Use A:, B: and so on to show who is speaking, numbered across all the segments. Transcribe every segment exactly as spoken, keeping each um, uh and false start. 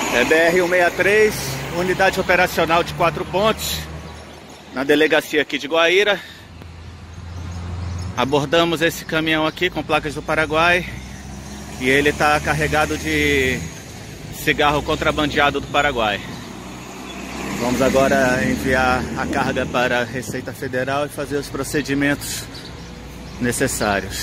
A: É B R cento e sessenta e três, unidade operacional de Quatro Pontos, na delegacia aqui de Guaíra. Abordamos esse caminhão aqui com placas do Paraguai e ele está carregado de cigarro contrabandeado do Paraguai. Vamos agora enviar a carga para a Receita Federal e fazer os procedimentos necessários.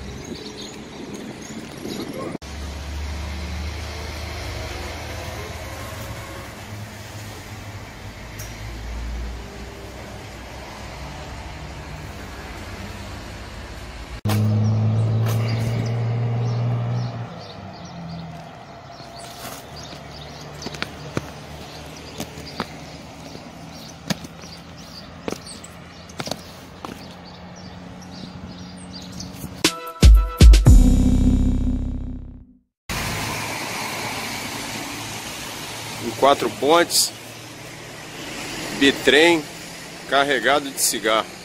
B: Em Quatro Pontes, bitrem carregado de cigarro.